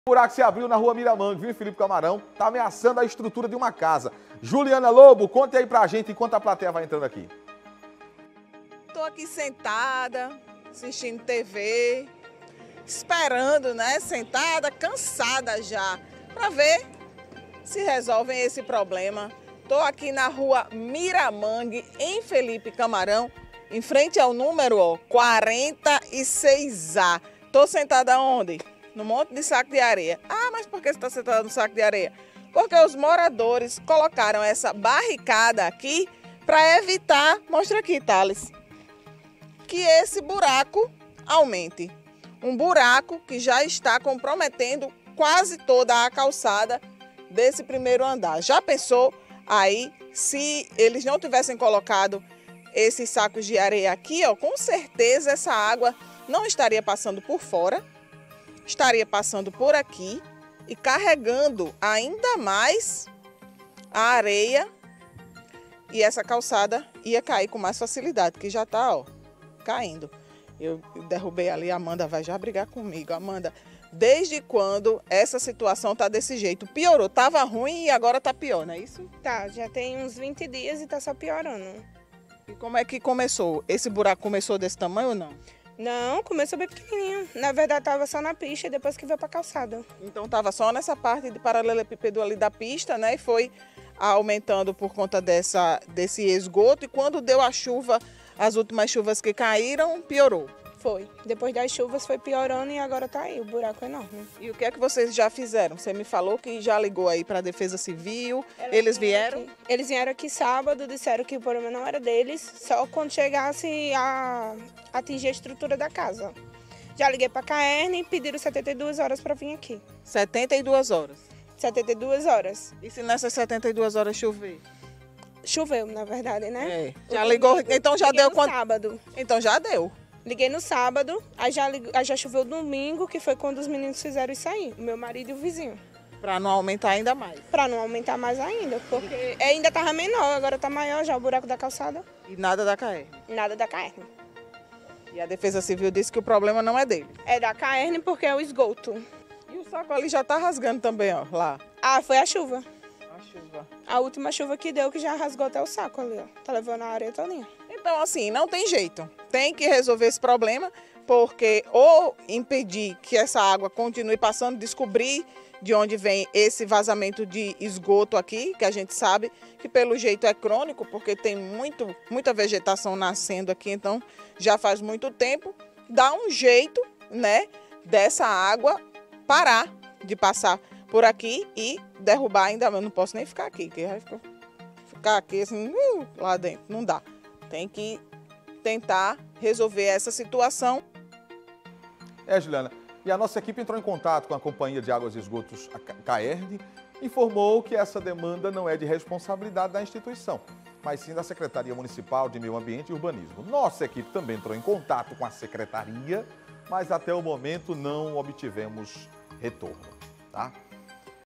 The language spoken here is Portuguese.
O buraco se abriu na rua Miramangue, viu, Felipe Camarão? Tá ameaçando a estrutura de uma casa. Juliana Lobo, conte aí pra gente enquanto a plateia vai entrando aqui. Tô aqui sentada, assistindo TV, esperando, né? Sentada, cansada já, pra ver se resolvem esse problema. Tô aqui na rua Miramangue, em Felipe Camarão, em frente ao número 46A. Tô sentada onde? No monte de saco de areia. Ah, mas por que você está sentada no saco de areia? Porque os moradores colocaram essa barricada aqui para evitar, mostra aqui, Thales, que esse buraco aumente. Um buraco que já está comprometendo quase toda a calçada desse primeiro andar. Já pensou aí se eles não tivessem colocado esses sacos de areia aqui, ó, com certeza essa água não estaria passando por fora, estaria passando por aqui e carregando ainda mais a areia e essa calçada ia cair com mais facilidade, que já está, ó, caindo. Eu derrubei ali, a Amanda vai já brigar comigo. Amanda, desde quando essa situação tá desse jeito? Piorou, tava ruim e agora tá pior, não é isso? Tá, já tem uns 20 dias e tá só piorando. E como é que começou? Esse buraco começou desse tamanho ou não? Não, começou bem pequenininho. Na verdade, tava só na pista e depois que veio pra calçada. Então tava só nessa parte de paralelepípedo ali da pista, né? E foi aumentando por conta desse esgoto. E quando deu a chuva, as últimas chuvas que caíram, piorou. Foi. Depois das chuvas foi piorando e agora tá aí, o buraco é enorme. E o que é que vocês já fizeram? Você me falou que já ligou aí para a Defesa Civil, eles vieram? Eles vieram aqui sábado, disseram que o problema não era deles, só quando chegasse a atingir a estrutura da casa. Já liguei para a Caerne e pediram 72 horas para vir aqui. 72 horas? 72 horas. E se nessas 72 horas chover? Choveu, na verdade, né? É. Já ligou, então já deu quanto? Sábado. Então já deu. Liguei no sábado, aí já choveu domingo, que foi quando os meninos fizeram isso aí, o meu marido e o vizinho. Para não aumentar ainda mais? Para não aumentar mais ainda, porque ainda estava menor, agora está maior já o buraco da calçada. E nada da Caerne? Nada da Caerne. E a Defesa Civil disse que o problema não é dele? É da Caerne porque é o esgoto. E o saco ali já está rasgando também, ó, lá? Ah, foi a chuva. A chuva. A última chuva que deu, que já rasgou até o saco ali, ó. Tá levando a areia todinha. Então, assim, não tem jeito. Tem que resolver esse problema, porque ou impedir que essa água continue passando, descobrir de onde vem esse vazamento de esgoto aqui, que a gente sabe que pelo jeito é crônico, porque tem muita vegetação nascendo aqui, então já faz muito tempo. Dá um jeito, né, dessa água parar de passar por aqui e derrubar ainda. Eu não posso nem ficar aqui, porque vai ficar aqui assim, lá dentro, não dá. Tem que tentar resolver essa situação. Juliana, e a nossa equipe entrou em contato com a Companhia de Águas e Esgotos, a Caerne, informou que essa demanda não é de responsabilidade da instituição, mas sim da Secretaria Municipal de Meio Ambiente e Urbanismo. Nossa equipe também entrou em contato com a Secretaria, mas até o momento não obtivemos retorno, tá?